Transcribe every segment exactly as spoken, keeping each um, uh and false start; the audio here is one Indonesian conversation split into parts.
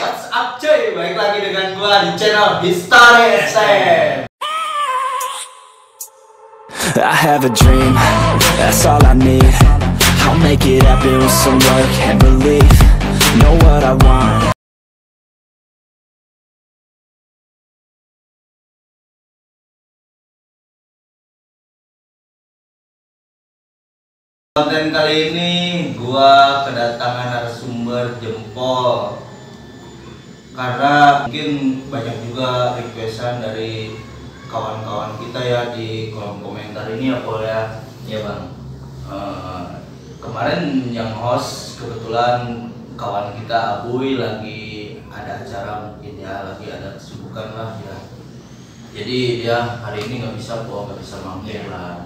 What's up cuy, balik lagi dengan gua di channel History S M. I have a dream, that's all I need. I'll make it happen with some work and belief. Know what I want. Konten kali ini gua kedatangan narasumber Jempol. Karena mungkin banyak juga requestan dari kawan-kawan kita ya di kolom komentar ini ya Pol ya. Iya bang. Uh, kemarin yang host kebetulan kawan kita Abuy lagi ada acara, mungkin ya lagi ada kesibukan lah ya. Jadi dia hari ini nggak bisa Pol, nggak bisa mampir lah.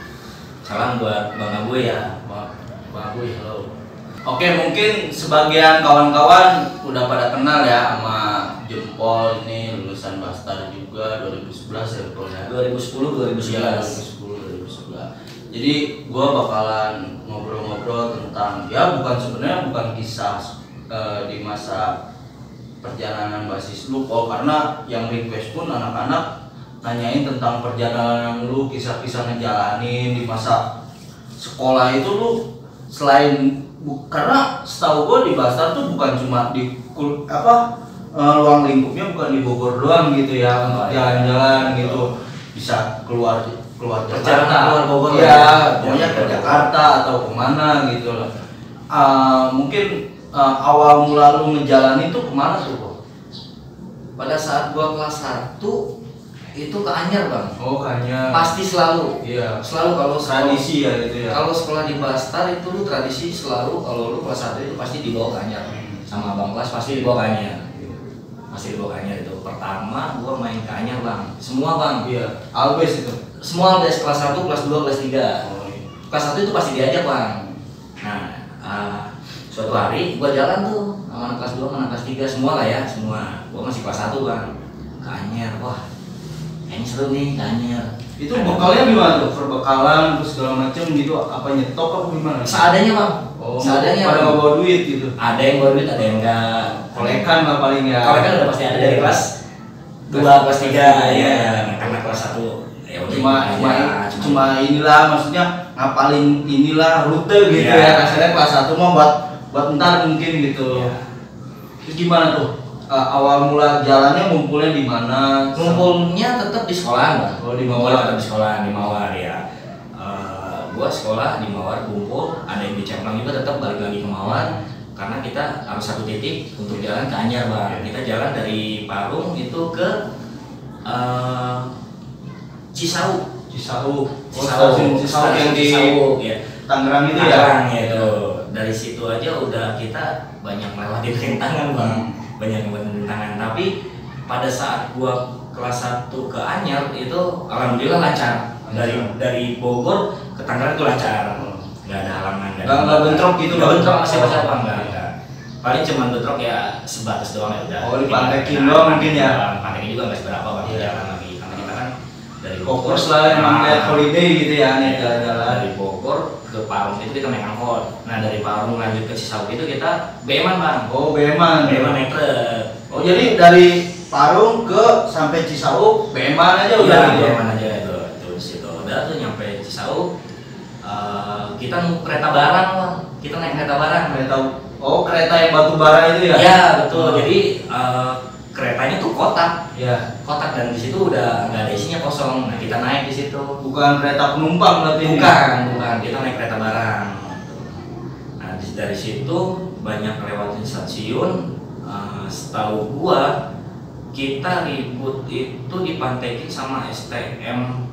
Salam buat Bang Abuy ya. Bang Bang Abuy, halo. Oke, mungkin sebagian kawan-kawan udah pada kenal ya sama Jempol ini, lulusan Bastard juga dua ribu sebelas ya Pol ya. dua ribu sepuluh dua ribu sebelas. dua ribu sepuluh dua ribu sebelas. Jadi gua bakalan ngobrol-ngobrol tentang ya bukan sebenarnya bukan kisah uh, di masa perjalanan basis lu Pol, karena yang request pun anak-anak nanyain tentang perjalanan lu, kisah-kisah ngejalanin di masa sekolah itu lu selain bu, karena setahu gua di Bastard tuh bukan cuma di kul, apa uh, ruang lingkupnya bukan di Bogor doang gitu ya, untuk jalan-jalan gitu, bisa keluar keluar Jakarta, keluar Bogor ya, pokoknya ke Jakarta atau kemana gitu loh. Uh, mungkin uh, awal mula lu ngejalanin tuh kemana tuh Pol? Pada saat gua kelas satu itu ke Anyar bang. Oh kayaknya. Pasti selalu. Iya. Selalu kalau tradisi ya itu ya. Kalau sekolah di Bastard itu lu tradisi selalu kalau lu kelas satu itu pasti dibawa ke Anyar. Hmm. Sama abang kelas pasti dibawa ke Anyar. Pasti dibawa ke Anyar itu. Pertama gua main ke Anyar bang. Semua bang. Iya. Albes itu. Semua Albes kelas satu, kelas dua, kelas tiga. Oh, iya. Kelas satu itu pasti diajak bang. Nah, uh, suatu hari gua jalan tuh sama anak kelas dua, sama anak kelas tiga, semua lah ya, semua. Gua masih kelas satu bang. Ke Anyar, wah. Ini seru nih, ke Anyar. Itu bekalnya gimana tuh? Perbekalan terus segala macam gitu, apa nyetok apa gimana? Seadanya bang. Oh, seadanya. Pada nggak bawa duit gitu. Ada yang bawa duit, ada yang enggak. Kolekan lah paling ya. Kolekan udah pasti ada dari kelas dua, kelas tiga, ya. Karena kelas satu. Ya, cuma aja, cuma, cuma cuma inilah maksudnya ngapalin inilah rute gitu ya. Ya. Kasarnya kelas satu mah buat buat ntar mungkin gitu. Ya. Terus gimana tuh? Uh, awal mula jalannya ngumpulnya di mana? Ngumpulnya tetap di sekolah bang. Oh di Mawar. Tetap di sekolah di Mawar ya. Uh, gua sekolah di Mawar kumpul, ada yang di Cemplang juga tetap balik lagi ke Mawar. Hmm. Karena kita harus satu titik untuk jalan ke Anyar bang. Kita jalan dari Parung itu ke uh, Cisauk. Cisauk. Cisauk. Oh, Cisauk yang di Cisauk, ya. Tangerang itu Tangerang, ya. Itu. Dari situ aja udah kita banyak melewati rintangan bang. Hmm. Banyak buat rintangan, tapi pada saat gua kelas satu ke Anyar itu alhamdulillah lancar. Dari dari Bogor ke Tangerang itu lancar. Nggak ada halangan. Nggak nggak bentrok gitu. Nggak bentrok sama siapa-siapa enggak, enggak. Paling cuma bentrok ya sebatas doang ya udah. Oh dipantekin doang mungkin ya. Pantekin juga nggak seberapa bang. Yeah. Jalan lagi karena kita kan dari fokus lah emang lihat holiday gitu ya nih jalan-jalan. Dari Bogor ke Parung itu kita naik angkot. Nah dari Parung lanjut ke Cisauk itu kita beman bang. Oh beman. Beman naik truk. Oh jadi dari Parung ke sampai Cisauk beman aja udah. Iya, beman aja itu. Terus itu udah tuh nyampe Cisauk. Uh, kita mau kereta barang bang. Kita naik kereta barang. Kereta. Oh kereta yang batu bara itu ya? Iya betul. Oh. Jadi uh, keretanya tuh kotak. Iya. Kotak dan di situ udah nggak ada isinya kosong. Nah kita naik di situ. Bukan kereta penumpang berarti? Bukan, ini. bukan. Kita naik kereta barang. Nah dari situ banyak lewatin stasiun. Uh, setahu gua kita ribut itu dipantekin sama S T M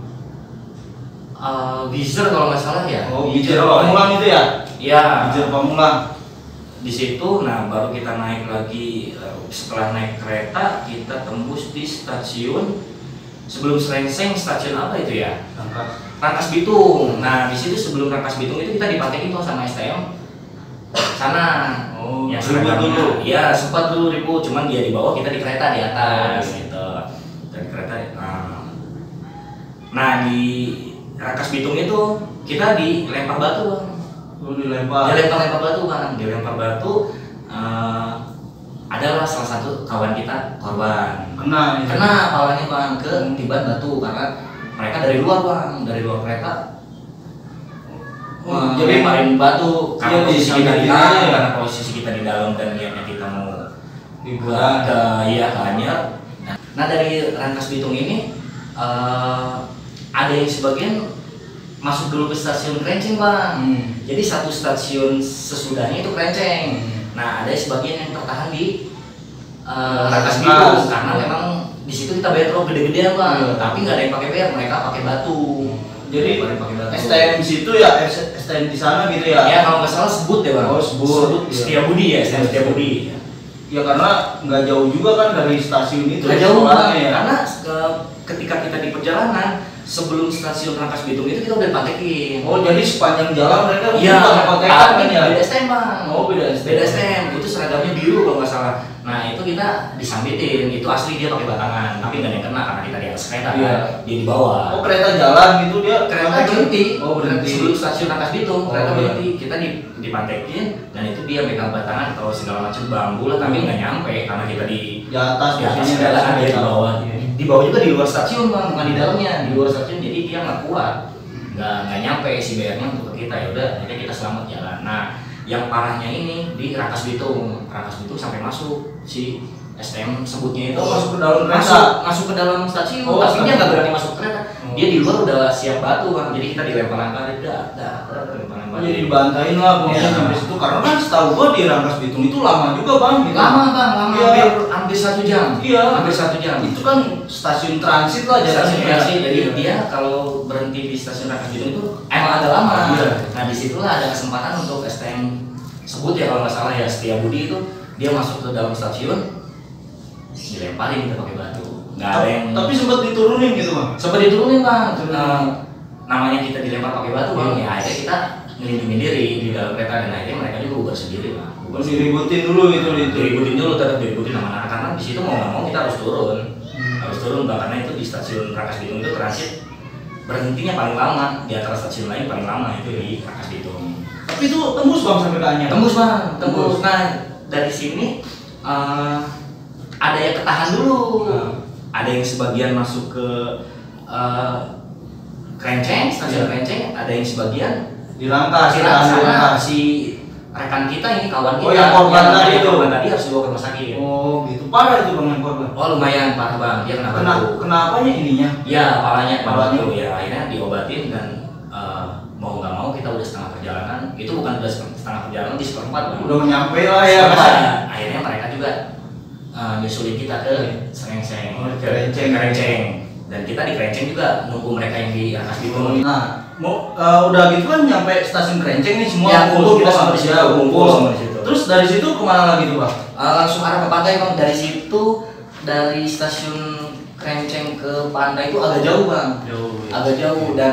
uh, Gizer kalau nggak salah ya. Oh Gizer Pamulang itu ya? Iya. Gizer Pamulang. Di situ, nah baru kita naik lagi. Setelah naik kereta kita tembus di stasiun sebelum Srengseng, stasiun apa itu ya? Rangkas. Rangkas Bitung. Nah di situ sebelum Rangkas Bitung itu kita dipantekin tuh sama S T M sana. Oh, ya ribut dulu. Iya sempat dulu ribut, cuman dia di bawah kita di kereta di atas oh, gitu. Dan kereta. Nah, nah di Rangkas Bitung itu kita dilempar batu bang. Oh, dilempar. Dilempar-lempar batu bang, dilempar batu. Uh, adalah salah satu kawan kita korban. Kena, ya. Kena palanya bang ke tiban batu karena mereka dari luar bang, dari luar kereta. Oh, jadi main batu karena iya, posisi kita di iya, dalam, iya. karena posisi kita di dalam dan niatnya kita mau Liburan. ke iya ke Anyar. Nah, nah dari Rangkas Bitung ini uh, ada yang sebagian masuk dulu ke stasiun Krenceng bang. Hmm. Jadi satu stasiun sesudahnya itu Krenceng. Hmm. Nah ada sebagian yang tertahan di uh, Rangkas Rangkas Bitung Bitung. karena memang di situ kita bayar rok gede-gedean bang. Iya. Tapi nggak ada yang pakai bayar, mereka pakai batu. Jadi Mereka pakai batu. S T M situ ya, S T M di sana gitu ya. Ya kalau nggak salah sebut ya bang. Oh, sebut. Iya. Setiabudi ya, S T M Setiabudi. Ya karena nggak jauh juga kan dari stasiun itu. Nggak jauh sekolahnya bang. ya. Karena ke- ketika kita di perjalanan sebelum stasiun Rangkas Bitung itu kita udah dipantekin. Oh jadi sepanjang jalan mereka Iya, bukan kontekan tapi kan ya? beda S T M bang. Oh beda S T M. Beda S T M, itu seragamnya biru kalau nggak salah. Nah itu kita disambitin, itu asli dia pakai batangan, tapi nggak ada yang kena karena kita di atas kereta, Iya. kan? Dia di bawah. Oh kereta jalan gitu dia? Kereta kontekan? berhenti, Oh berhenti. sebelum stasiun Rangkas Bitung, Oh, kereta iya. berhenti, kita di, dipantekin dan itu dia megang batangan atau segala macam bambu lah, tapi nggak nyampe karena kita di Di atas di atas posisinya kereta kan, dia di kereta. bawah. Iya. Di bawah juga di luar stasiun bang, bukan di dalamnya, di luar stasiun jadi dia nggak kuat, nggak nggak nyampe si bayarnya untuk ke kita. Ya udah, akhirnya kita selamat jalan. Nah yang parahnya ini di Rangkas Bitung, Rangkas Bitung sampai masuk si S T M sebutnya itu Oh, masuk ke dalam kereta? masuk masuk ke dalam stasiun, Oh, tapi dia stasiun. nggak berani masuk kereta. Oh. Dia di luar udah siap batu bang, jadi kita dilempar-lemparin, dah, dah, dah, dilempar-lemparin. Oh, jadi dibantain lah pokoknya Iya. sampai situ karena kan setahu gua di Rangkas Bitung itu lama juga bang. Gitu. Lama bang, lama Iya. hampir hampir satu jam. Iya. Hampir satu jam. Itu kan stasiun transit lah Stasiun jadinya. transit, jadi Iya. dia kalau berhenti di stasiun Rangkas Bitung itu emang agak lama. Iya. Nah disitulah ada kesempatan untuk S T M sebut ya kalau nggak salah ya Setiabudi itu dia masuk ke dalam stasiun dilemparin kita pakai batu. Nggak ada yang Tapi sempat diturunin gitu bang. sempat diturunin bang. Turunin. Nah, namanya kita dilempar pakai batu bang, Iya. ya akhirnya kita ngelindungin diri di dalam kereta dan akhirnya mereka juga bubar sendiri bang. Bubar Terus sendiri. diributin dulu gitu itu. Diributin dulu, tetap diributin sama anak karena di situ mau nggak mau kita harus turun. Hmm. Harus turun bang karena itu di stasiun Rangkas Bitung itu transit berhentinya paling lama di antara stasiun lain paling lama itu di Rangkas Bitung. Tapi itu tembus bang sampai ke Anyar. Tembus bang, tembus. Tembus. Nah dari sini eh, ada yang ketahan dulu, Hmm. ada yang sebagian masuk ke eh, Krenceng, stasiun Iya. Krenceng, ada yang sebagian Dirangkas. kira dirangkas. sana si rekan kita ini kawan kita Oh, yang korban tadi yang itu. korban tadi harus dibawa ke rumah sakit. Oh gitu. Parah itu bang yang korban. Oh lumayan parah bang, dia kena Kena, batu. kenapanya ininya? Ya palanya kena Palanya. batu ya akhirnya diobatin dan eh, mau nggak mau kita udah setengah perjalanan, itu bukan udah setengah perjalanan di seperempat bang. Udah nyampe lah ya Seperempat. pak. Akhirnya mereka juga eh, nyusulin kita ke Serengseng, Oh, ke Krenceng. Krenceng. Dan kita di Krenceng juga nunggu mereka yang di Rangkas Bitung. Nah, mau eh, udah gitu kan nyampe stasiun Krenceng nih semua Ya, kumpul kita Bang. semua di situ, Ya, kumpul semua di situ. Terus dari situ kemana lagi tuh bang? Eh, langsung arah ke pantai bang. Dari situ dari stasiun Krenceng ke pantai itu agak jauh bang, Jauh. agak jauh dan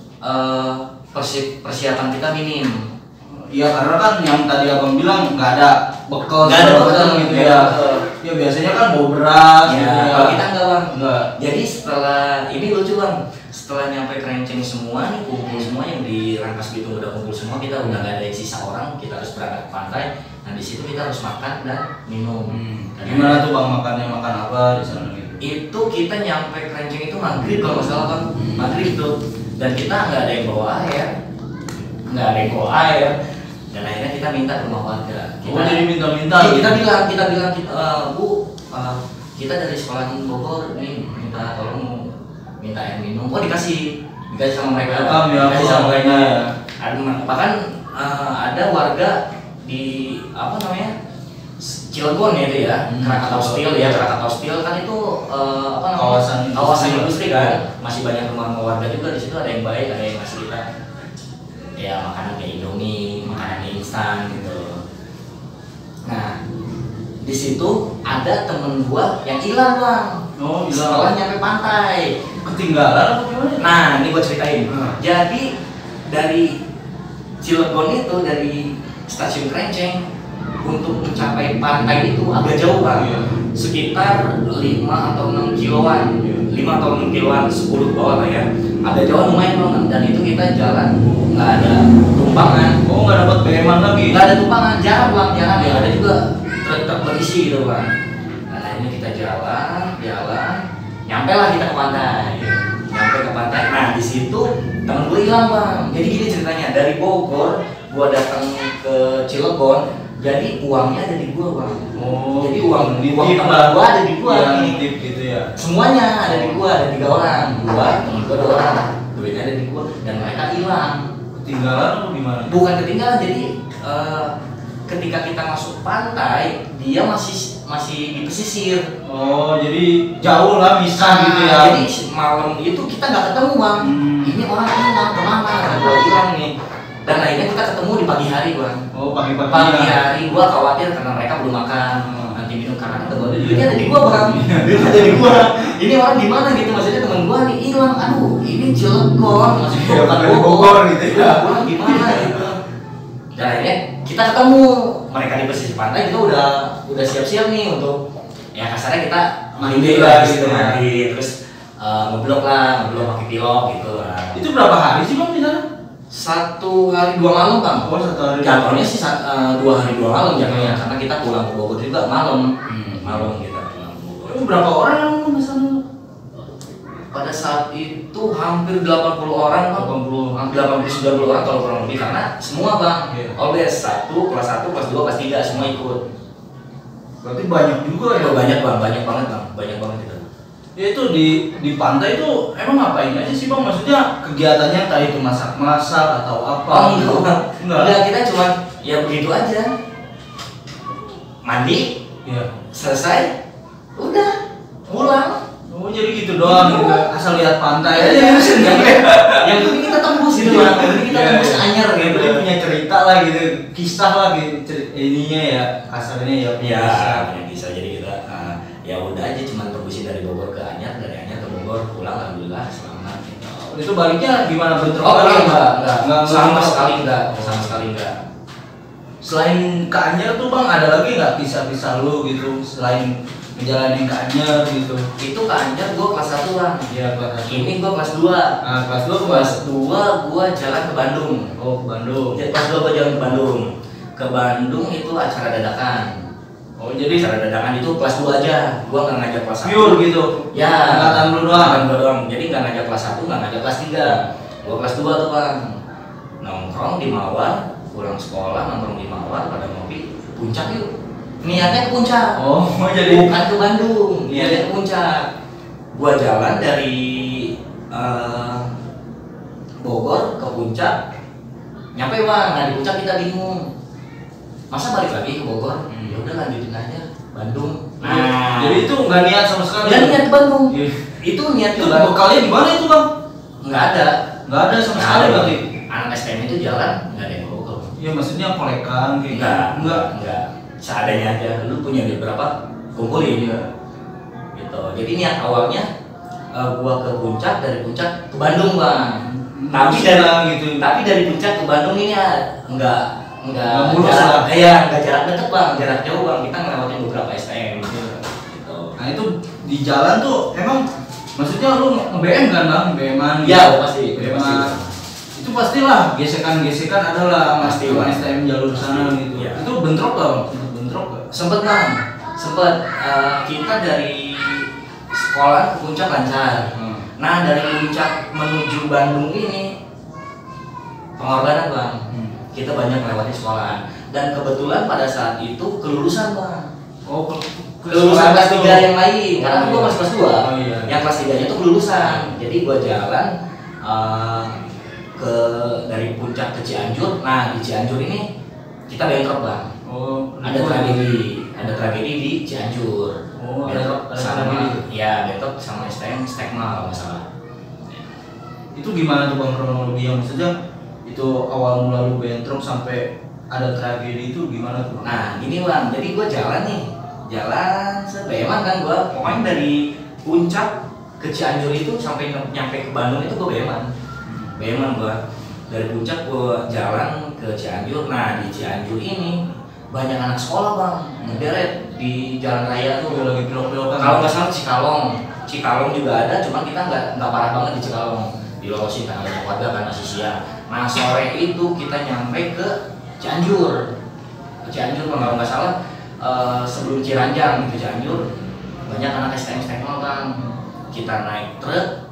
eh, persi- persiapan kita minim. Iya karena kan yang tadi abang bilang nggak ada bekal Nggak ada segala bekal, macam gitu nggak ya. ada bekal. Ya biasanya kan bawa beras. Ya, gitu kalau kita enggak bang. Enggak. Jadi setelah ini lucu bang, setelah nyampe Krenceng semua nih kumpul semua yang di Rangkas Bitung udah kumpul semua, kita udah nggak ada yang sisa orang, kita harus berangkat ke pantai. Nah di situ kita harus makan dan minum. Hmm. Dan Gimana tuh bang makannya makan apa di sana gitu? Itu kita nyampe Krenceng itu maghrib kalau nggak salah bang, Hmm. maghrib tuh. Dan kita nggak ada yang bawa air, nggak ada yang bawa air. Dan akhirnya kita minta ke rumah warga. Kita, Oh jadi minta-minta. Iya, gitu? kita bilang, kita bilang, kita, "Eh, Bu, eh, kita dari sekolah Bogor nih minta tolong minta air minum." Oh dikasih, dikasih sama mereka. Welcome ya, dikasih sama mereka. ya. Ada- Bahkan eh, ada warga di apa namanya Cilegon ya itu ya, Hmm, Krakatau Steel ya, iya. Krakatau Steel kan itu eh, apa namanya Kawasan industri. kawasan industri kan, masih banyak rumah-rumah warga juga di situ, ada yang baik, ada yang ngasih kita ya makanan kayak Indomie, makanan instan gitu. Nah di situ ada temen gua yang hilang bang. Oh Setelah bilang nyampe pantai. ketinggalan apa gimana? Nah ini gua ceritain. Hmm. Jadi dari Cilegon itu dari stasiun Krenceng untuk mencapai pantai itu agak jauh bang. Iya. Sekitar lima atau enam kiloan, Iya. lima atau enam kiloan, sepuluh ke bawah lah ya. Agak jauh lumayan bang, dan itu kita jalan nggak ada tumpangan, Oh nggak dapat B M-an lagi? nggak ada tumpangan, jarang bang, jarang ya. Ada juga truk berisi gitu bang. Nah ini kita jalan, jalan, nyampe lah kita ke pantai, nyampe ke pantai. Nah di situ temen gue hilang bang. Jadi gini ceritanya, dari Bogor gue datang ke Cilegon, jadi uangnya ada di gue bang. Oh, jadi uang di uang tip temen lah. gue ada di gue Iya, nih. tip gitu ya. Semuanya ada di gue, ada tiga orang, gue temen gue dua orang, duitnya ada di gue dan mereka hilang. Ketinggalan atau gimana? Bukan ketinggalan, jadi eh, ketika kita masuk pantai dia masih masih di pesisir. Oh, jadi jauh lah bisa Nah, gitu ya. jadi malam itu kita nggak ketemu bang. Hmm. Ini orang hilang kemana? Nah, gua hilang nih. Dan akhirnya kita ketemu di pagi hari bang. Oh, pagi-pagi. Pagi ya. hari gua khawatir karena mereka belum makan. Hmm. Nanti minum karena kata gua duitnya ada di gua bang. Iya. Duitnya ada di gua. Ini orang di mana gitu? Maksudnya teman gua nih hilang. Aduh, ini Cilegon masih Iya, bukan dari Bogor gitu ya. Pulang gimana gitu. Dan akhirnya kita ketemu mereka di pesisir pantai, kita udah udah siap-siap nih untuk ya kasarnya kita main Main lah lah gitu, gitu ya. main terus uh, ngeblok lah, ngeblok pakai pilok gitu lah. Itu berapa hari sih bang di sana? Satu hari dua malam bang. Oh, satu hari. Jatuhnya sih sa- uh, dua hari dua malam jatuhnya karena kita pulang ke Bogor juga malam. Hmm. Malam kita pulang ke Bogor. Itu berapa orang yang lu di sana? Pada saat itu hampir delapan puluh orang bang. delapan puluh. Hampir delapan puluh sembilan puluh orang kalau kurang lebih karena semua bang. Iya. Always satu, kelas satu, kelas dua, kelas tiga semua ikut. Berarti banyak juga ya. Oh, banyak bang, banyak banget bang, banyak banget itu. Ya itu di di pantai itu emang ngapain aja sih bang? Maksudnya kegiatannya entah itu masak-masak atau apa? Oh enggak, bang. Enggak. Enggak, kita cuma ya begitu aja. Mandi, Iya. selesai, udah pulang. Oh jadi gitu doang, Gitu. gitu. Asal lihat pantai Iya, aja. iya, iya. Yang penting kita tembus gitu bang, yang penting kita Iya, tembus iya. anyar Yang gitu. penting punya cerita lah gitu, kisah lah gitu, cer- ininya ya, kasarnya ya. punya Ya, kisah. yang bisa jadi kita uh, ya udah aja cuma tembusin dari Bogor ke Anyar, dari Anyar ke Bogor, pulang alhamdulillah selamat. Gitu. Itu baliknya gimana bentrok? Oh enggak, enggak, enggak, Enggak, sama enggak. sekali enggak, sama sekali enggak. Selain ke Anyer tuh bang, ada lagi nggak kisah-kisah lu gitu selain menjalani ke Anyer gitu? Itu ke Anyar gua kelas satu bang. Iya kelas satu. Ini gua kelas dua. Nah kelas dua Kelas dua gua jalan ke Bandung. Oh ke Bandung. Jadi kelas dua gua jalan ke Bandung. Ke Bandung itu acara dadakan. Oh Jadi jadi acara dadakan itu kelas dua aja. Gua nggak ngajak kelas satu. pure gitu. Ya. Angkatan lu doang. Angkatan gua doang. Jadi nggak ngajak kelas satu, nggak ngajak kelas tiga. Gua kelas dua tuh bang. Nongkrong di Mawar, pulang sekolah nongkrong di Mawar pada ngopi, puncak yuk. Niatnya ke puncak. Oh jadi. Bukan ke Bandung, Iya. niatnya ke puncak. Gua jalan dari eh, Bogor ke puncak, nyampe bang. Nah di puncak kita bingung, masa balik lagi ke Bogor? Hmm. Ya udah lanjutin aja Bandung. Nah, jadi itu nggak niat sama sekali. nggak niat ke Bandung. Iya. Itu niat ke Itu Bandung. bekalnya di mana itu bang? Nggak ada. Nggak ada sama Nggak sekali ada. berarti. Anak S T M itu jalan nggak ada yang ke Bogor. Iya maksudnya kolekan kayak Enggak, gitu. Enggak. enggak. Seadanya aja. Lu punya duit berapa? Kumpulin. Iya. Gitu. Jadi niat awalnya eh, gua ke puncak, dari puncak ke Bandung bang. Tapi Mulus dari lah, gitu. tapi dari puncak ke Bandung ini ya enggak enggak Nggak mulus jarak, lah. iya enggak jarak dekat bang, jarak jauh bang. Kita ngelewatin beberapa S T M. Iya. Gitu. Nah itu di jalan tuh emang maksudnya lu nge-B M kan bang? B M-an Iya, udah pasti, B udah M-an. pasti. Itu pastilah gesekan-gesekan adalah Pasti, sama Bang. S T M jalur sana Pasti, gitu. iya. Itu bentrok gak bang? Sempet bentrok gak? Sempet bang, sempet eh, kita dari sekolah ke puncak lancar. Hmm. Nah dari puncak menuju Bandung ini pengorbanan bang. Hmm. Kita banyak melewati sekolahan dan kebetulan pada saat itu kelulusan bang. Oh, ke, ke Kelulusan kelas sekolah tiga tuh. yang lain, karena Oh, gua iya. masih kelas dua. Oh, iya. Yang kelas tiganya itu kelulusan. Jadi gua jalan eh, ke dari puncak ke Cianjur. Nah di Cianjur ini kita bentrok bang. Oh, Ada tragedi, ada tragedi di Cianjur. Oh, ada- Bentrok ada sama, tragedi. ya bentrok sama S T M Stegma kalau nggak salah. Itu gimana tuh bang kronologi yang maksudnya itu awal mula lu bentrok sampai ada tragedi itu gimana tuh bang? Nah gini bang, jadi gue jalan nih, jalan sebeman kan gue, pokoknya dari puncak ke Cianjur itu sampai nyam- nyampe ke Bandung itu gue beman, beman gue. Dari puncak gue jalan ke Cianjur. Nah di Cianjur ini banyak anak sekolah bang, ngederet di jalan raya tuh. Udah lagi belok-belokan. Kalau nggak salah Cikalong, Cikalong juga ada, cuman kita nggak nggak parah banget di Cikalong. Dilolosin karena banyak warga kan masih siang. Nah sore itu kita nyampe ke Cianjur, ke Cianjur kalau nggak salah uh, sebelum Ciranjang gitu Cianjur banyak anak S T M S T M bang. Kita naik truk,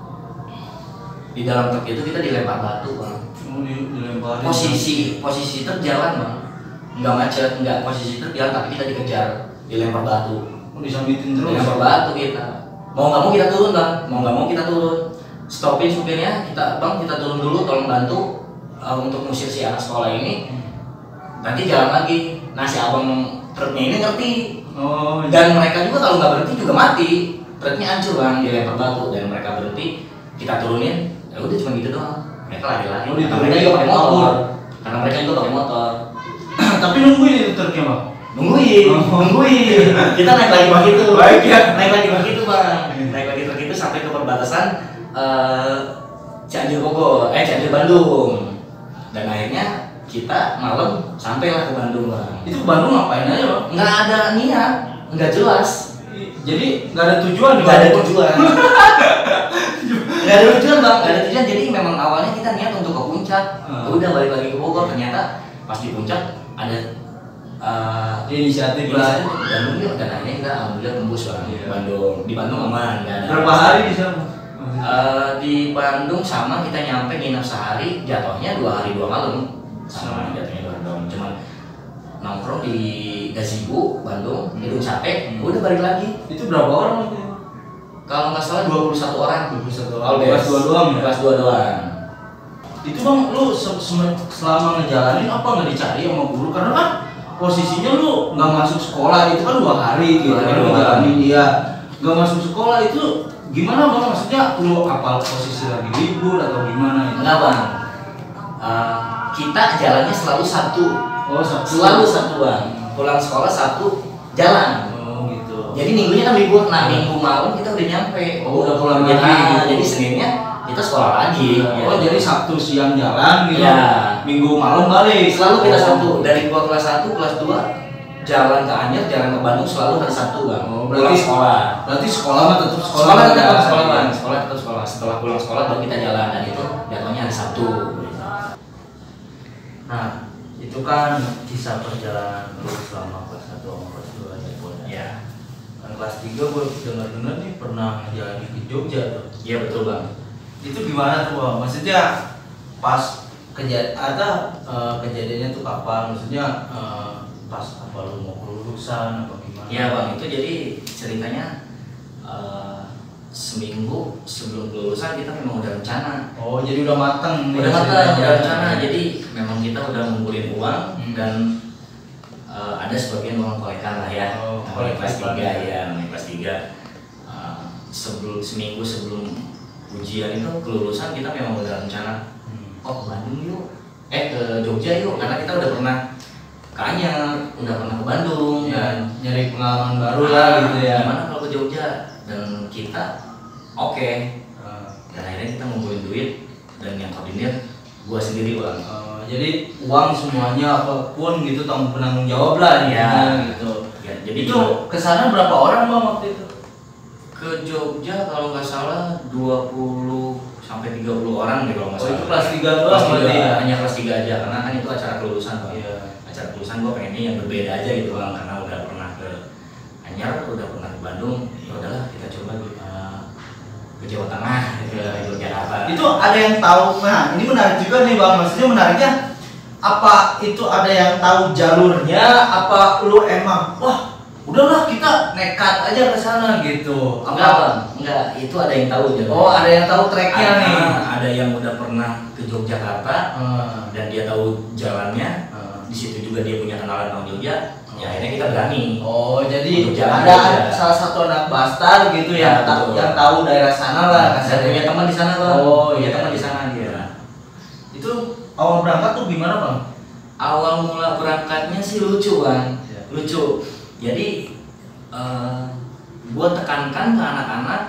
di dalam truk itu kita dilempar batu bang. Oh, di, dilemparin. Posisi posisi truk jalan bang, nggak macet, nggak posisi truk jalan tapi kita dikejar, dilempar batu. Oh, disambitin terus. Dilempar batu kita. Mau nggak mau kita turun bang, mau nggak mau kita turun. Stopin supirnya, kita bang kita turun dulu, tolong bantu uh, untuk ngusir si anak sekolah ini. Nanti jalan lagi. Nah si abang truknya ini ngerti. Oh, Dan mereka juga kalau nggak berhenti juga mati. Truknya hancur bang, dilempar batu dan mereka berhenti, kita turunin, ya udah cuma gitu doang. Mereka lari-lari. Oh, karena mereka juga pakai motor. Karena mereka juga pakai motor. Tapi nungguin itu truknya bang. Nungguin, Oh. nungguin. Kita naik lagi begitu. Baik ya. Naik lagi begitu bang. Naik lagi truk itu sampai ke perbatasan uh, Cianjur Bogor, eh Cianjur Bandung. Dan akhirnya kita malam sampailah ke Bandung bang. Itu ke Bandung ngapain aja bang? Nggak ada niat, nggak jelas. Jadi nggak ada tujuan. Nggak ada tujuan. Nggak ada tujuan bang, nggak ada tujuan. Jadi memang awalnya kita niat untuk ke puncak. Hmm. Udah balik lagi ke Bogor. Ternyata pas di puncak ada uh, Inisiatif inisiatif lah. Bandung yuk. Dan akhirnya kita alhamdulillah tembus bang. Iya. Bandung, di Bandung aman, nggak ada. Berapa hari di sana? Uh, di Bandung sama kita nyampe nginep sehari, jatuhnya dua hari dua malam. Sama jatuhnya dua hari dua malam. Cuman nongkrong di Gazebo Bandung, Hmm. Gedung Sate, Hmm. udah balik lagi. Itu berapa orang waktu itu? Kalau nggak salah dua puluh satu orang. dua puluh satu Kalau orang. Kelas dua doang ya? Kelas dua doang. Itu bang, lu se- se- selama ngejalanin apa nggak dicari sama guru? Karena kan posisinya lu nggak masuk sekolah, itu kan dua hari gitu Dua hari kan doang. ngejalanin dia nggak masuk sekolah itu gimana bang? Maksudnya lu apal posisi lagi libur atau gimana? Itu? Enggak bang. Uh, kita jalannya selalu satu. Oh Sabtu. Selalu satu bang. Pulang sekolah satu jalan. Oh gitu. Jadi minggunya kan libur. Nah minggu malam kita udah nyampe. Oh, udah pulang jadi, lagi gitu. Jadi Seninnya kita sekolah lagi. Oh ya. jadi Sabtu siang jalan gitu. Iya. Minggu malam balik. Selalu kita Oh. satu. Dari gua kelas satu, kelas dua jalan ke Anyer, jalan ke Bandung selalu hari Sabtu bang. Oh, Pulang berarti- sekolah. Berarti sekolah mah tetap sekolah. Sekolah tetap ya? sekolah bang. Sekolah tetap sekolah. Setelah pulang sekolah baru kita jalan dan itu jatuhnya hari Sabtu. Nah, itu kan kisah perjalanan lu selama kelas satu sama kelas dua ya, Boy. Ya. Dan kelas tiga gue dengar-dengar nih pernah ngejalanin ke Jogja tuh. Iya betul bang. Itu gimana tuh, Bang? Maksudnya pas kejadian ada eh, kejadiannya tuh kapan? Maksudnya eh, pas apa lu mau kelulusan apa gimana? Iya bang, itu jadi ceritanya eh, seminggu sebelum kelulusan kita memang udah rencana. Oh, jadi udah mateng nih Udah matang, ceritanya. udah rencana. Jadi memang kita udah ngumpulin uang Hmm. dan eh, ada sebagian uang kolekan lah ya. Oh, Namanya kelas kolekan. tiga ya, namanya kelas tiga. Eh, sebelum seminggu sebelum ujian itu kelulusan kita memang udah rencana. Hmm. Oh ke Bandung yuk, eh ke Jogja yuk, karena kita udah pernah ke Anyer, udah pernah ke Bandung. Ya, Dan nyari pengalaman baru lah gitu ya. gimana kalau ke Jogja? Dan kita oke. Eh, Dan akhirnya kita ngumpulin duit dan yang koordinir gua sendiri bang. eh, jadi uang semuanya apapun gitu tanggung penanggung jawab lah Ya. ya gitu. Ya, jadi Itu kesana berapa orang bang waktu itu? ke Jogja kalau nggak salah dua puluh sampai tiga puluh orang deh kalau nggak Oh, salah. itu kelas tiga doang Kelas tiga, berarti ya? hanya kelas tiga aja karena kan itu acara kelulusan bang. Iya. Acara kelulusan gua pengennya yang berbeda aja gitu bang, karena udah pernah ke Anyer, udah pernah ke Bandung. Ya udahlah kita coba uh, ke Jawa Tengah, ke Yogyakarta. Itu ada yang tahu, nah ini menarik juga nih bang, maksudnya menariknya apa itu ada yang tahu jalurnya, apa lu emang wah udahlah kita nekat aja ke sana gitu. Enggak Apa? bang, enggak, itu ada yang tahu jalurnya. Oh ada yang tahu treknya ada, nih. ada yang udah pernah ke Yogyakarta Hmm. dan dia tahu jalannya. Hmm. Di situ juga dia punya kenalan orang Jogja. Ya akhirnya kita berani. Oh jadi Untuk jalan ada aja. salah satu anak Bastar gitu Ya, yang, ta- betul. yang tahu daerah sana lah. Saya punya teman di sana bang. Oh, punya iya. teman di sana dia. Itu awal berangkat tuh gimana bang? Awal mula berangkatnya sih lucu bang, Iya. lucu. Jadi eh gua tekankan ke anak-anak,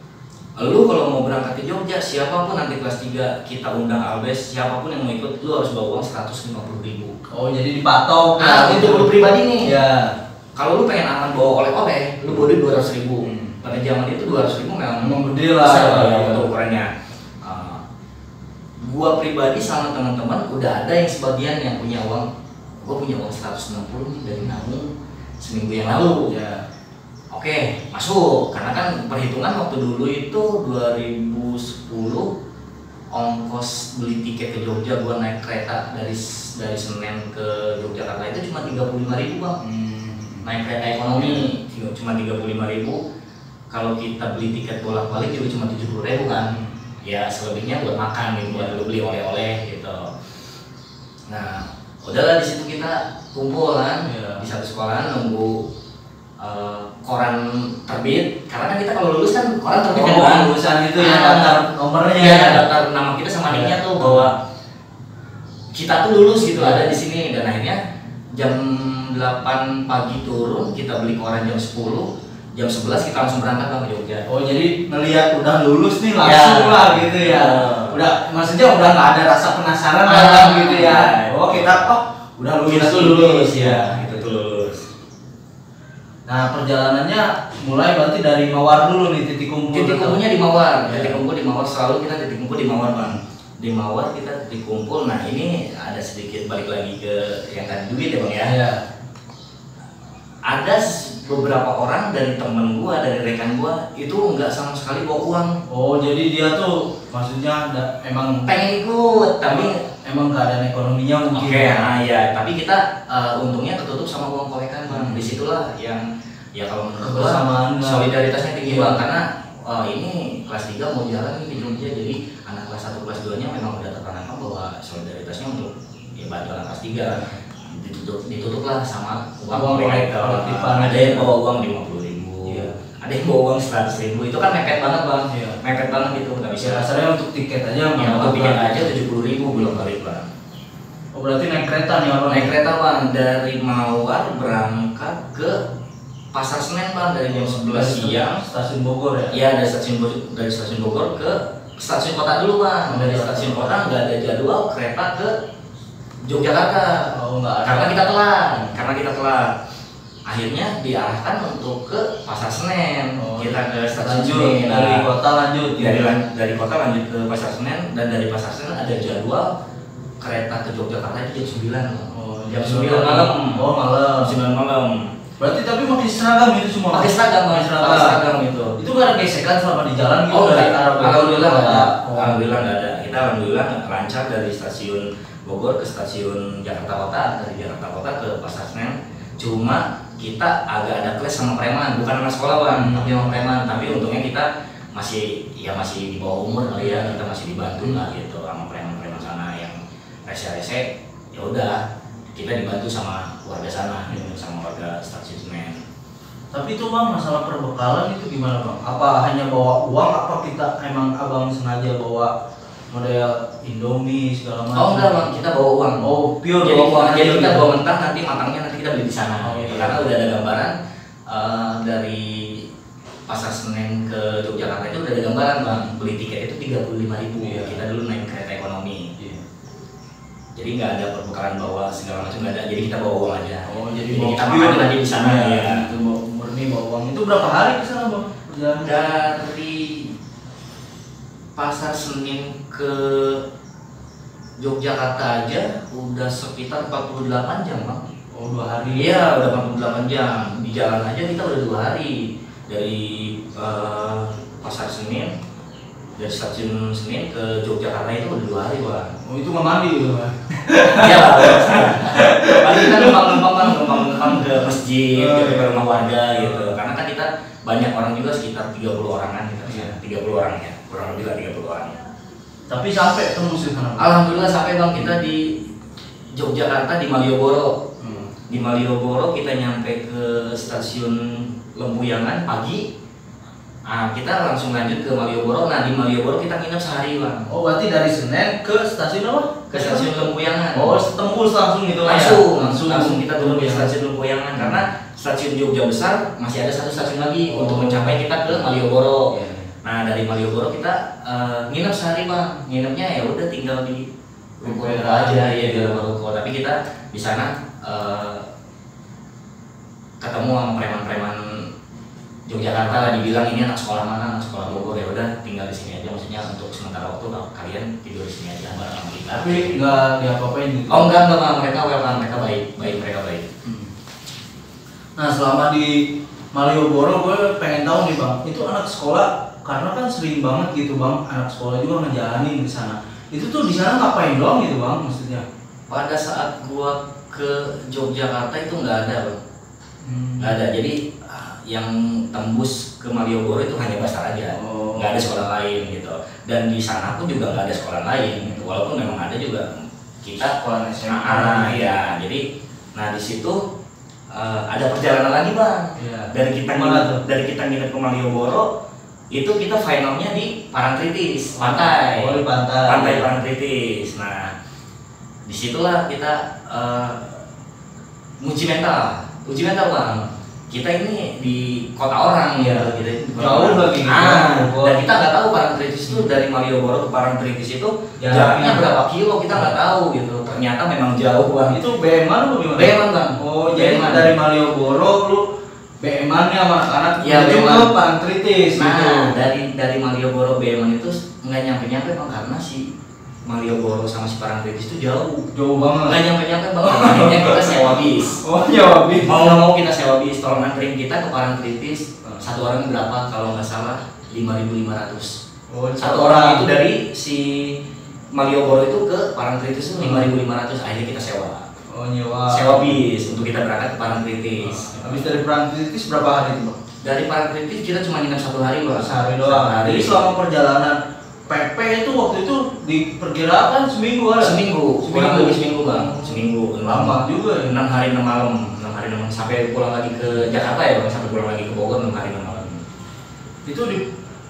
lu kalau mau berangkat ke Jogja, siapapun nanti kelas tiga kita undang Albes, siapapun yang mau ikut, lu harus bawa uang seratus lima puluh ribu. Oh jadi dipatok. Nah, ya, untuk lu pribadi nih. Ya. Kalau lu pengen aman bawa oleh-oleh, lu bawa duit dua ratus ribu. Hmm. Pada zaman itu dua ratus ribu memang Memang gede lah. besar ya untuk ukurannya. Uh, gua pribadi sama teman-teman udah ada yang sebagian yang punya uang. Gua punya uang seratus enam puluh nih dari nabung. seminggu yang lalu. Ya. Oke, masuk. Karena kan perhitungan waktu dulu itu dua ribu sepuluh ongkos beli tiket ke Jogja gua naik kereta dari dari Senen ke Yogyakarta itu cuma tiga puluh lima ribu bang. Hmm. Naik kereta ekonomi cuma tiga puluh lima ribu. Kalau kita beli tiket bolak-balik juga cuma tujuh puluh ribu kan. Ya selebihnya buat makan gitu, buat beli oleh-oleh gitu. Nah, udahlah di situ kita kumpul kan, Ya. di satu sekolah nunggu uh, koran terbit. Karena kan kita kalau lulus kan koran terbit Oh, kan. lulusan itu ya Ah, daftar nomornya. Iya, daftar nama kita sama niknya Ya. tuh bahwa kita tuh lulus gitu, Ya. ada di sini. Dan akhirnya jam delapan pagi turun, kita beli koran jam sepuluh, jam sebelas kita langsung berangkat bang ke Jogja. Oh jadi ngelihat udah lulus nih langsung Ya. lah gitu ya. Ya. Udah maksudnya udah nggak ada rasa penasaran Ah, lah gitu ya. ya. Oh kita oh udah lulus. Kita tuh ini. lulus ya, kita tuh lulus. Nah perjalanannya mulai berarti dari Mawar dulu nih titik kumpul. Titik tetap. kumpulnya di Mawar, Ya. titik kumpul di Mawar, selalu kita titik kumpul di Mawar bang. Di Mawar kita titik kumpul. Nah ini ada sedikit balik lagi ke yang tadi duit ya bang ya. Ya. Ada beberapa orang dari temen gua, dari rekan gua itu nggak sama sekali bawa uang. Oh jadi dia tuh maksudnya da, emang Pengen ikut, tapi emang keadaan ekonominya mungkin. oke, nah ya, tapi kita uh, untungnya ketutup sama uang kolekan bang. Hmm. Disitulah yang ya kalau menurut gua Kebersamaan, Bang. solidaritasnya tinggi Iya. bang, karena uh, ini kelas tiga mau jalan nih di Jogja, jadi anak kelas satu kelas dua nya memang udah tertanam bahwa solidaritasnya untuk ya bantu anak kelas tiga. Ditutup, ditutuplah sama uang Uang kolektor. kolektifan. Ada yang bawa uang lima puluh ribu, Iya. ada yang bawa uang seratus ribu. Itu kan mepet banget bang, Iya. mepet banget itu nggak bisa. Ya, rasanya untuk tiket aja Ya, mahal untuk tiket banget. aja tujuh puluh ribu belum balik bang. Oh berarti naik kereta nih orang. Naik kereta bang dari Mawar berangkat ke Pasar Senen bang dari jam sebelas siang. Stasiun Bogor ya. Iya dari stasiun Bogor, dari stasiun Bogor ke stasiun kota dulu bang. Dari stasiun kota nggak ada jadwal kereta ke Yogyakarta. Oh enggak ada. Karena kita telat, karena kita telat. Akhirnya diarahkan untuk ke Pasar Senen. Oh, Kita ke stasiun lanjut Senen. dari Nah, kota lanjut. dari lan- dari kota lanjut ke Pasar Senen, dan dari Pasar Senen ada jadwal kereta ke Yogyakarta itu jam sembilan. Oh, jam sembilan malam. Oh malam. Jam sembilan malam. Berarti tapi pakai seragam itu semua. Pakai seragam, Pakai Mas. seragam. Pakai seragam itu. Itu nggak ada gesekan selama di jalan gitu. Oh enggak, dari arah Bogor? alhamdulillah nggak ada. Oh. Alhamdulillah nggak ada. Kita alhamdulillah lancar dari stasiun Bogor ke stasiun Jakarta Kota, dari Jakarta Kota ke Pasar Senen. Cuma kita agak ada clash sama preman, bukan anak sekolah bang, Hmm. tapi sama preman. Tapi untungnya kita masih ya masih di bawah umur kali ya, kita masih dibantu lah gitu sama preman-preman sana yang rese-rese. Ya udah, kita dibantu sama warga sana, gitu, sama warga stasiun Senen. Tapi itu bang masalah perbekalan itu gimana bang? Apa hanya bawa uang? Apa kita emang abang sengaja bawa model Indomie segala macam? Oh enggak bang, kita bawa uang. Oh pure jadi, bawa uang jadi aja kita gitu? bawa mentah, nanti matangnya nanti kita beli di sana. Oh, gitu. iya. Karena udah ada gambaran uh, dari Pasar Senen ke Yogyakarta itu udah ada gambaran bang. Beli tiket itu tiga puluh lima ribu. Iya. Kita dulu naik kereta ekonomi. Iya. Jadi nggak ada perbekalan bawa segala macam, nggak ada. Jadi kita bawa uang aja. Oh jadi, Jadi bawa kita pure. makan nanti di sana Iya, ya. Itu bawa murni bawa uang. Itu berapa hari ke sana bang? Perjalanan? Dari Pasar Senen ke Yogyakarta aja udah sekitar empat puluh delapan jam bang. Oh dua hari. Iya udah empat puluh delapan jam. Di jalan aja kita udah dua hari. Dari eh, Pasar Senen, dari stasiun Senen ke Yogyakarta itu udah dua hari bang. Oh itu nggak mandi gitu bang? Iya lah. Paling kita numpang-numpang bang, numpang-numpang ke masjid, Oh, ke iya. rumah warga gitu. Karena kan kita banyak orang juga, sekitar tiga puluh orangan kita. Iya. tiga puluh orang ya, kurang lebih lah tiga puluh orang. Tapi sampai tembus di sana. Bang? Alhamdulillah sampai bang, kita di Yogyakarta di Malioboro. Hmm. Di Malioboro kita nyampe ke stasiun Lempuyangan pagi. Nah, kita langsung lanjut ke Malioboro. Nah, di Malioboro kita nginep sehari bang. Oh berarti dari Senen ke stasiun apa? Ke stasiun Lempuyangan. Oh tembus langsung gitu lah ya? langsung, langsung, langsung kita turun di Ya. stasiun Lempuyangan karena stasiun Jogja besar masih ada satu stasiun lagi Oh. untuk mencapai kita ke Malioboro. Iya. Nah dari Malioboro kita eh, nginep sehari bang. Nginepnya ya udah tinggal di ruko aja ya di ruko. Tapi kita di sana eh, ketemu sama preman-preman Yogyakarta lah, dibilang ini anak sekolah mana, anak sekolah Bogor. Ya udah tinggal di sini aja, maksudnya untuk sementara waktu kalau kalian tidur di sini aja bareng sama kita. Tapi nggak diapa-apain gitu? Oh enggak enggak Bang. Mereka welcome, mereka baik, baik mereka baik. Hmm. Nah selama di Malioboro gue pengen tahu nih bang, itu anak sekolah karena kan sering banget gitu bang, anak sekolah juga ngejalanin di sana. Itu tuh di sana ngapain doang gitu bang maksudnya? Pada saat gua ke Yogyakarta itu nggak ada bang, Hmm. nggak ada. Jadi yang tembus ke Malioboro itu hanya Bastar aja, Oh. nggak ada sekolah lain gitu. Dan di sana pun juga nggak ada sekolah lain gitu. Walaupun memang ada juga kita Sekolah S M A. Ah, ya, jadi nah di situ uh, ada perjalanan lagi bang. Iya. Dari kita Kemana nginep, tuh? dari kita nginep ke Malioboro itu kita finalnya di Parangtritis, pantai. Oh di pantai. Pantai Parangtritis. Nah, disitulah kita uh, uji mental, uji mental bang. Kita ini di kota orang ya, kita ini di kota Jauh orang. lagi gitu. Ah, Bogor. dan kita nggak tahu Parangtritis itu dari Malioboro ke Parangtritis itu Jaraknya. jaraknya berapa kilo kita nggak tahu gitu. Ternyata memang jauh bang. Itu B M-an apa gimana? B M-an bang. Oh jadi B M-an. dari Malioboro lu B M-an nya sama anak-anak Iya, menuju B M-an. ke Parangtritis Nah, gitu. dari dari Malioboro B M-an itu nggak nyampe-nyampe bang karena si Malioboro sama si Parangtritis itu jauh. Jauh banget. Nggak nyampe-nyampe bang. Akhirnya kita sewa bis. Oh nyawa bis. Mau nggak mau kita sewa bis, tolong anterin kita ke Parangtritis. Satu orang berapa? Kalau nggak salah lima ribu lima ratus. Oh Satu orang itu dari si Malioboro itu ke Parangtritis itu lima ribu lima ratus. Akhirnya kita sewa. Oh nyewa. Sewa bis untuk kita berangkat ke Parangtritis. Habis dari Parangtritis berapa hari itu bang? Dari Parangtritis kita cuma nginep satu hari bang. Sehari doang. Sehari. Jadi selama perjalanan P P itu waktu itu diperkirakan seminggu ada? Seminggu, kurang lebih seminggu bang, seminggu. Lama juga ya. Enam hari enam malam, enam hari enam malam sampai pulang lagi ke Jakarta ya bang, sampai pulang lagi ke Bogor enam hari enam malam. Itu di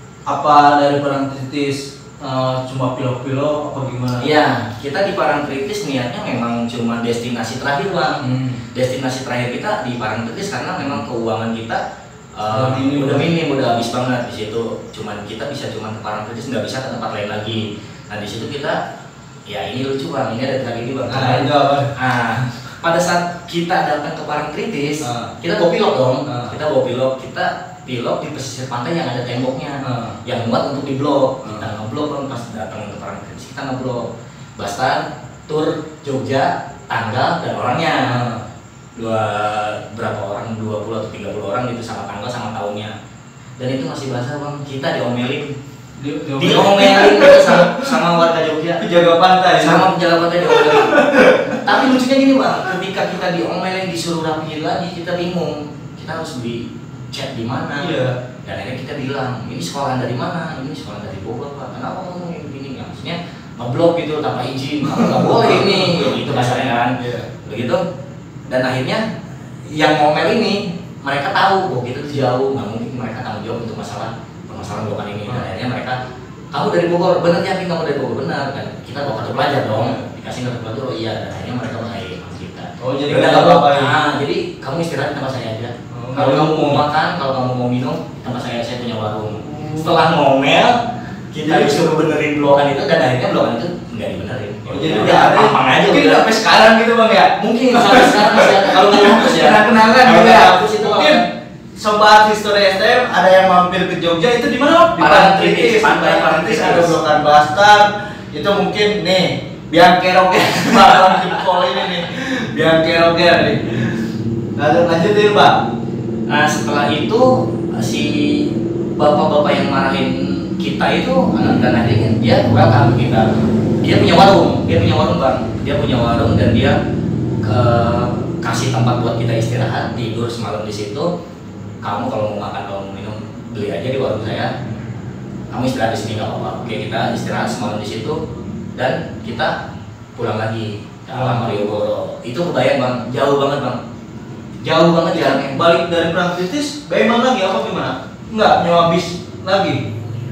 apa dari Parangtritis uh, cuma pilok-pilok apa gimana? Iya, kita di Parangtritis niatnya memang cuma destinasi terakhir bang. Hmm. Destinasi terakhir kita di Parangtritis karena memang keuangan kita uh, Udah minim. udah minim, udah habis banget di situ. Cuman kita bisa cuma ke Parangtritis, nggak bisa ke tempat lain lagi. Nah di situ kita, ya ini lucu bang, ini ada tragedi bang. Nah itu apa? Ah, pada saat kita datang ke Parangtritis, Ah. kita bawa pilot dong. Ah. Kita bawa pilot, kita pilot di pesisir pantai yang ada temboknya, Ah. yang muat untuk diblok. Ah. Kita ngeblok bang pas datang ke Parangtritis, kita ngeblok. Bastan, tur Jogja, tanggal dan orangnya. Ah. Dua berapa orang, dua puluh atau tiga puluh orang gitu sama tanggal sama tahunnya. Dan itu masih basah bang, kita diomelin. Di- di- Diomelin gitu sama, sama warga Jogja. Penjaga pantai. Sama penjaga pantai diomelin. Tapi lucunya gini bang, ketika kita diomelin disuruh rapihin lagi, kita bingung. Kita harus beli chat di mana? Iya. Dan akhirnya kita bilang, ini sekolahan dari mana? Ini sekolah dari Bogor pak. Kenapa kamu ini begini? Ya, maksudnya ngeblok gitu tanpa izin. Kamu nggak boleh ini. Gitu kasarnya kan. Iya. Begitu. Dan akhirnya yang ngomel ini mereka tahu bahwa kita tuh jauh, nggak mungkin mereka tanggung jawab untuk masalah permasalahan blokan ini. Dan akhirnya mereka, kamu dari Bogor, bener yakin kamu dari Bogor? Benar kan? Kita bawa kartu pelajar dong, dikasih kartu pelajar, oh iya. Dan akhirnya mereka baik sama kita. Oh jadi Udah nggak nggak apa-apa apa-apa. ya? Nah, jadi kamu istirahat di tempat saya aja. Oh, Kalau nggak kamu mau ngomong. makan, kalau kamu mau minum, di tempat saya saya punya warung. Setelah ngomel, kita Jadi- disuruh benerin blokan itu dan akhirnya blokan itu nggak dibenerin. Oh, jadi udah udah ada. gampang aja Mungkin udah. sampai sekarang gitu bang ya? Mungkin sampai sekarang masih ada. Kalau nggak dihapus ya. Kenang-kenangan Kalau gitu nggak ya. dihapus itu Mungkin apa? sobat History S T M ada yang mampir ke Jogja itu di mana? Bang? Di Parangtritis, Parangtritis. pantai Parangtritis Parangtritis. ada blokan Bastar. Itu mungkin nih biang keroknya bang jempol ini nih. Biang keroknya nih. Lanjut lanjutin bang. Nah setelah itu si bapak-bapak yang marahin kita itu dan akhirnya dia welcome kita. Dia punya warung, dia punya warung bang. Dia punya warung dan dia ke, kasih tempat buat kita istirahat, tidur semalam di situ. Kamu kalau mau makan, kalau mau minum, beli aja di warung saya. Kamu istirahat di sini nggak apa-apa. Oke kita istirahat semalam di situ dan kita pulang lagi ke alam Malioboro. Itu kebayang bang, jauh banget bang. Jauh banget jaraknya. Balik dari Parangtritis, bagaimana lagi apa gimana? Enggak nyewa bis lagi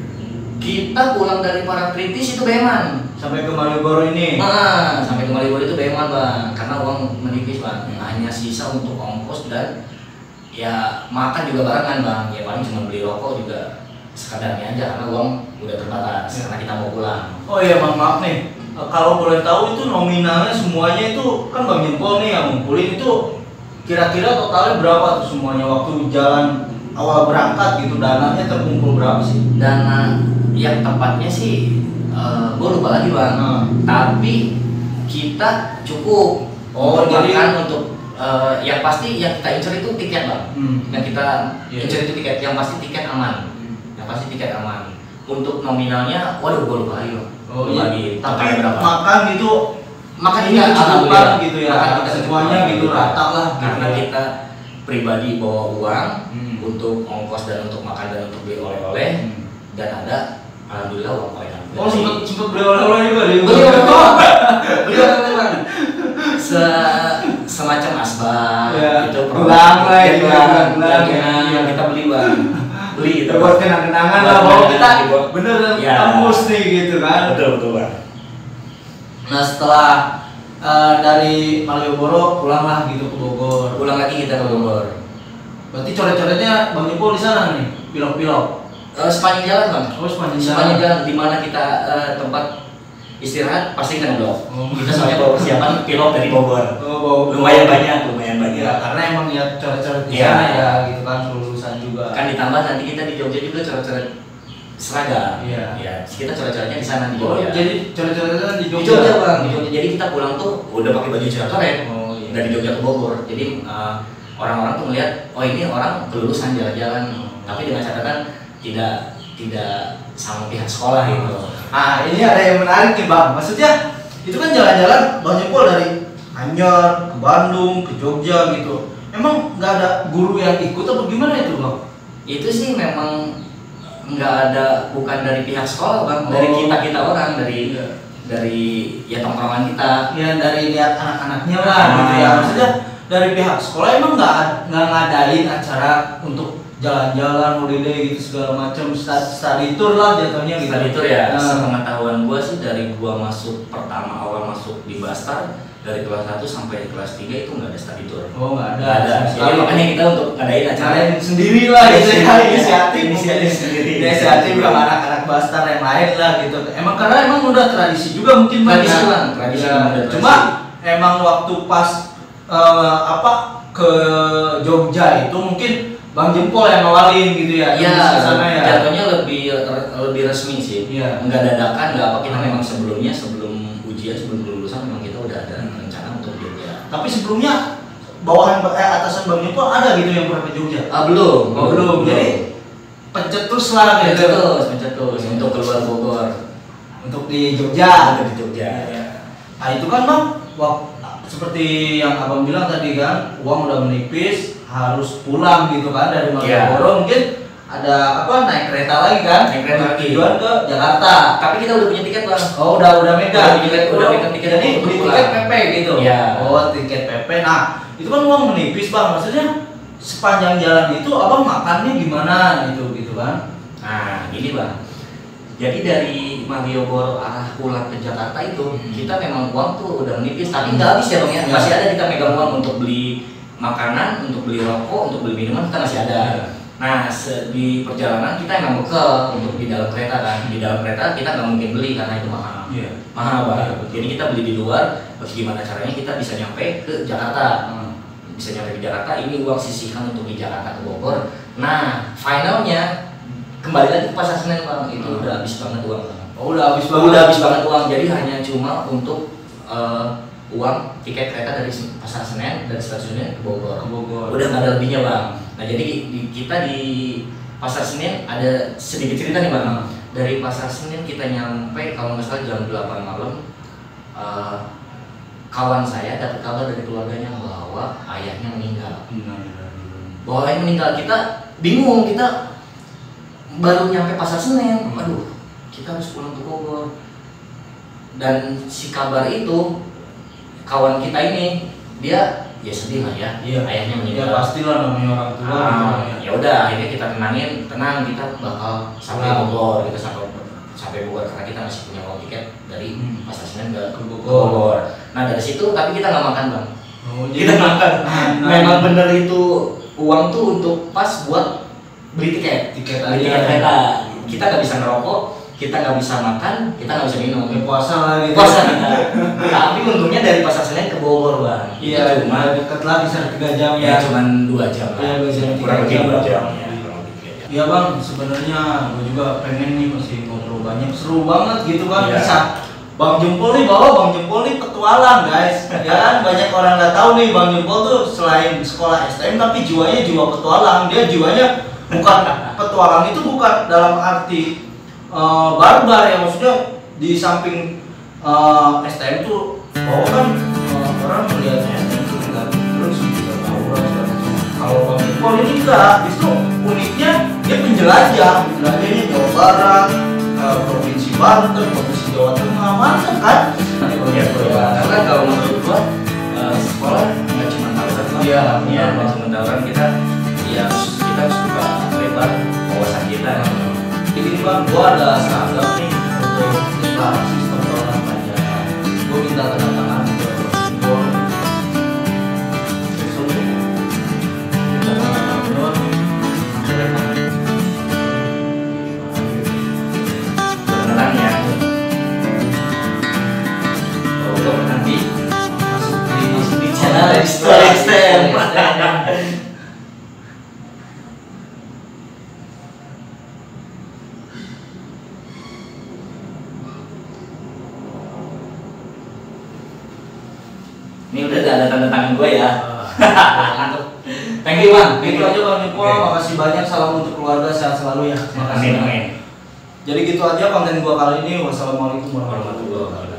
Kita pulang dari Parangtritis itu beman. sampai ke Malioboro ini. Ah, sampai ke Malioboro itu beman bang, karena uang menipis bang. Hanya sisa untuk ongkos dan ya makan juga barengan bang. Ya paling cuma beli rokok juga sekadarnya aja karena uang udah terbatas. Ya. Karena kita mau pulang. Oh iya bang, maaf nih. E, Kalau boleh tahu itu nominalnya semuanya itu kan bang Jempol nih yang ngumpulin itu kira-kira totalnya berapa tuh semuanya waktu jalan awal berangkat gitu dananya terkumpul berapa sih? Dana yang tepatnya sih, uh, gue lupa lagi bang. Hmm. Tapi kita cukup Oh, untuk jadi- makan, untuk Uh, yang pasti yang kita incer itu tiket bang, Hmm. yang kita Yeah. incer itu tiket, yang pasti tiket aman, Hmm. yang pasti tiket aman. Untuk nominalnya, waduh gue lupa lagi bang. Oh Lupa iya. lagi. Tapi totalnya berapa? makan gitu, Makan ini kita kecukupan alhamdulillah. gitu ya, Makan kita semuanya kecukupan. gitu rata lah. Karena gitu ya. kita pribadi bawa uang Hmm. untuk ongkos dan untuk makan dan untuk beli oleh-oleh Hmm. dan ada alhamdulillah uang koin. Oh sempet sempet beli oleh-oleh juga di Beli oleh-oleh, beli oleh-oleh bang. Se semacam asbak, Ya, itu gelang lah, ya, itu, gelang, gelang, gelang, ya. yang kita beli bang, beli itu. buat kenang-kenangan Buat lah bahwa kita kenang-kenangan, buat- bener Ya. tembus nih gitu kan. Betul betul bang. Nah setelah eh, dari Malioboro pulanglah gitu ke Bogor. Pulang lagi kita ke Bogor. Berarti coret-coretnya Bang Jepol di sana nih, pilok-pilok. Eh, sepanjang jalan bang, Oh sepanjang sepanjang jalan. jalan di mana kita eh, tempat istirahat pasti kan blok. Oh. Kita soalnya bawa persiapan pilot dari Bogor. Oh, bawa- Lumayan banyak, lumayan banyak. Ya, karena emang ya coret-coret di Iya. sana ya gitu kan lulusan juga. Kan ditambah nanti kita di Jogja juga coret-coret seragam. Iya. Ya, kita coret-coretnya di sana di Oh, Jogja. jadi coret-coretnya di di Jogja. Jogja bang, di Jogja. Jadi kita pulang tuh udah pakai baju coret-coret Oh iya. dari Jogja ke Bogor. Jadi eh, orang-orang tuh melihat, oh ini orang kelulusan jalan-jalan, Oh. tapi dengan catatan tidak tidak sama pihak sekolah gitu. Ah ini ada yang menarik nih Bang. Maksudnya itu kan jalan-jalan Bang Jepol dari Anyer ke Bandung ke Jogja gitu. Emang nggak ada guru yang ikut atau gimana itu Bang? Itu sih memang nggak ada, bukan dari pihak sekolah bang, dari Oh. kita kita orang, dari Iya. dari ya tongkrongan kita. Ya dari lihat anak-anaknya lah Ah. gitu ya. Maksudnya dari pihak sekolah emang nggak nggak ngadain acara untuk jalan-jalan holiday gitu segala macam sta- study tour lah jatuhnya gitu. Tadi itu ya, Nah, sepengetahuan gua sih dari gua masuk pertama awal masuk di Bastar, dari kelas satu sampai kelas tiga itu nggak ada study tour. oh nggak ada. Nggak ada. sama Jadi sekali. makanya kita untuk ngadain acara Ngadain sendiri lah gitu ya, Iya, inisiatif inisiatif mungkin. sendiri. Inisiatif sama anak-anak Bastar yang lain lah gitu. Emang karena emang udah tradisi juga mungkin Bang, Tradisi, ya. Bang. Tradisi, Ya, Bang, udah tradisi. cuma emang waktu pas eh, apa ke Jogja itu mungkin Bang Jempol yang ngawalin gitu ya. Iya, ke sana ya. jatuhnya lebih lebih resmi sih. Iya. Nggak dadakan, nggak apa, kita Hmm. memang sebelumnya sebelum ujian, sebelum lulusan memang kita udah ada rencana untuk Jogja. Tapi sebelumnya bawahan eh, atasan Bang Jempol ada gitu yang pernah ke Jogja. Ah belum, Oh, belum. Jadi pencetus lah gitu. pencetus, pencetus untuk keluar Bogor, Untuk di Jogja. untuk di Jogja. Nah itu kan Bang, wah, seperti yang Abang bilang tadi kan, uang udah menipis, harus pulang gitu kan dari Malioboro. Iya. Mungkin ada apa naik kereta lagi kan? Naik kereta lagi. Tujuan ke Jakarta. Tapi kita udah punya tiket bang. Oh udah udah mega. Udah tiket- udah tiket- tiket Jadi untuk beli pulang. tiket P P gitu. Iya. Oh tiket P P. Nah itu kan uang menipis Bang. Maksudnya sepanjang jalan itu Abang makannya gimana gitu gitu kan? Nah ini bang. Jadi dari Malioboro arah pulang ke Jakarta itu Hmm. kita memang uang tuh udah menipis, tapi nggak habis ya bang ya. Iya. Masih ada kita megang uang untuk beli makanan, untuk beli rokok, untuk beli minuman kita masih ada. Iya. Nah se- di perjalanan kita emang bekal untuk di dalam kereta kan. Di dalam kereta kita nggak mungkin beli karena itu mahal. Iya. Mahal Iya, banget. betul. Jadi kita beli di luar. Terus gimana caranya kita bisa nyampe ke Jakarta? Hmm. Bisa nyampe ke Jakarta. Ini uang sisihkan untuk di Jakarta ke Bogor. Nah finalnya kembali lagi ke Pasar Senen bang. Itu Hmm. udah habis banget uang bang. Oh udah habis banget. Udah habis banget uang. Jadi hanya cuma untuk eh, uang tiket kereta dari Pasar Senen dari stasiun Senen ke Bogor. Ke Bogor. Udah nggak ada lebihnya bang. Nah jadi di- kita di Pasar Senen ada sedikit cerita nih bang. Hmm. Dari Pasar Senen kita nyampe kalau nggak salah jam delapan malam. eh, kawan saya dapat kabar dari keluarganya bahwa ayahnya meninggal. Bahwa ayahnya meninggal, kita bingung, kita baru nyampe Pasar Senen. Hmm. Aduh, kita harus pulang ke Bogor. Dan si kabar itu kawan kita ini dia ya sedih lah ya, Iya. ayahnya Ya meninggal. pastilah namanya orang tua gitu Ah, kan ya. ya udah akhirnya kita tenangin, tenang kita bakal sampai Pulang. Bogor, kita sampai sampai Bogor karena kita masih punya uang tiket dari Hmm. Pasar Senen ke, Ke ke Bogor. Bogor. Nah dari situ tapi kita nggak makan bang, Oh, kita nggak makan. Nah, Memang bener itu uang tuh untuk pas buat beli tiket, tiket beli aja. tiket kereta. Kita nggak bisa ngerokok, kita nggak bisa makan, kita nggak bisa minum. Ya, puasa lah gitu. Puasa kita. Tapi untungnya dari Pasar Senen ke Bogor bang. Iya, cuma cuma deket lah bisa tiga jam ya ya. cuma dua jam lah. Iya, dua jam, kurang tiga lebih jam. dua jam. Ya, kurang lebih tiga jam. Iya bang, sebenarnya gue juga pengen nih masih ngobrol banyak, seru banget gitu kan Iya. bisa Bang Jempol nih bawa Bang Jempol nih petualang guys, ya kan banyak orang nggak tahu nih Bang Jempol tuh selain sekolah S T M tapi jiwanya jiwa petualang. Dia jiwanya bukan petualang itu bukan dalam arti uh, barbar ya, maksudnya di samping uh, S T M tuh bahwa kan uh, orang melihatnya S T M tuh negatif terus juga aura segala macam. Kalau Bang Jempol ini enggak, justru uniknya dia penjelajah, penjelajahnya Jawa Barat, uh, provinsi Banten, provinsi Jawa Tengah, mantap kan? Ya, karena kalau menurut gua uh, sekolah nggak cuma tawuran, Iya, ya nggak cuma tawuran, kita ya harus kita harus buka lebar wawasan kita. Jadi Bang, gua ada seragam nih untuk deklarasi sistem tawuran pelajaran. Gua minta tanda tangan ke Jempol. Besok nih, minta tanda tangan. Beneran ya. Oh, gua nanti Masuk di di channel Story Stem. Ini udah ada tanda tangan gue ya. Thank you Bang, gitu aja Bang Jempol. Makasih banyak, salam untuk keluarga, sehat selalu ya. Makasih. Amin, amin. Jadi gitu aja konten gua kali ini. Wassalamualaikum warahmatullahi wabarakatuh. Warahmatullahi wabarakatuh.